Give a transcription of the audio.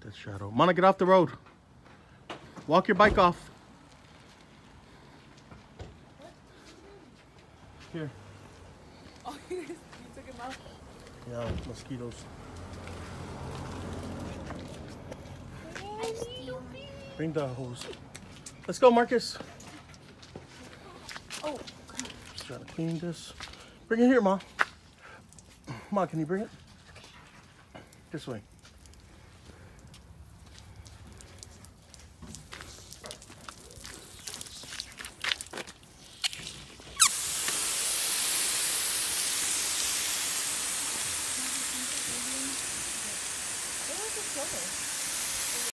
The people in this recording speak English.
that shadow. Mana, get off the road. Walk your bike off. Here. Oh, you took him out? Yeah, mosquitoes. Bring the hose. Let's go, Marcus. Oh. Just trying to clean this. Bring it here, Ma. Ma, can you bring it? This way.